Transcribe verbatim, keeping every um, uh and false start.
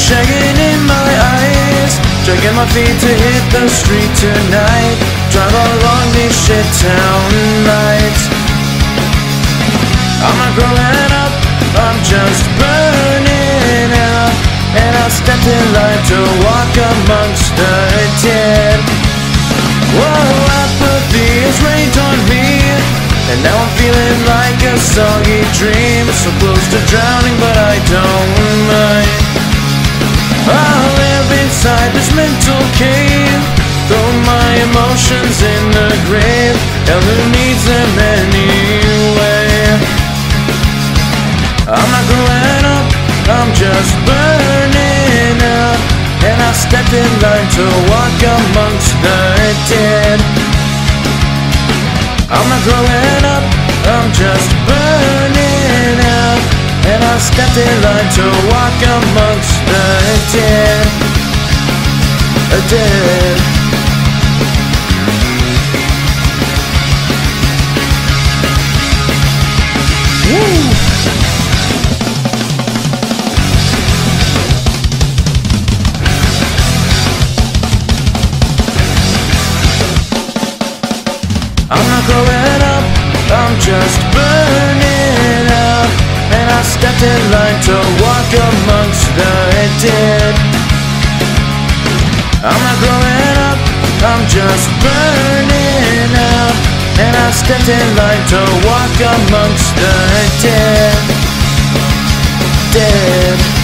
shagging in my eyes, dragging my feet to hit the street tonight. Drive along these shit town nights. I'm not growing up, I'm just burning out. And I stepped in line to walk amongst the dead. Whoa, apathy has rained on me, and now I'm feeling like a soggy dream. So close to drowning, but I don't mind. I'll live inside this mental cave, throw my emotions in the grave. Hell, who needs them anyway? I'm not growing up, I'm just burning out. And I stepped in line to walk amongst the dead. I'm not growing up, I'm just burning out. And I stepped in line to walk amongst the dead. A dead. Woo! I'm not growing up, I'm just burning out. And I stepped in line to walk amongst the dead. I'm not growing up, I'm just burning out. And I stepped in line to walk amongst the dead. Dead.